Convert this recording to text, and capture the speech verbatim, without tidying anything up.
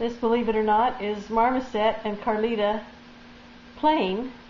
This, believe it or not, is Marmoset and Carlita playing